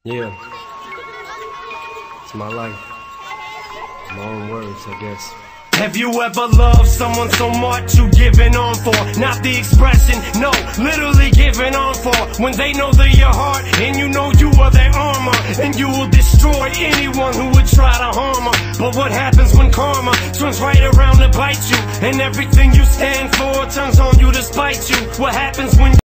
Yeah, it's my life. My own words, I guess. Have you ever loved someone so much you giving on for? Not the expression, no, literally giving on for. When they know they're your heart and you know you are their armor, and you will destroy anyone who would try to harm her. But what happens when karma turns right around to bite you, and everything you stand for turns on you to spite you? What happens when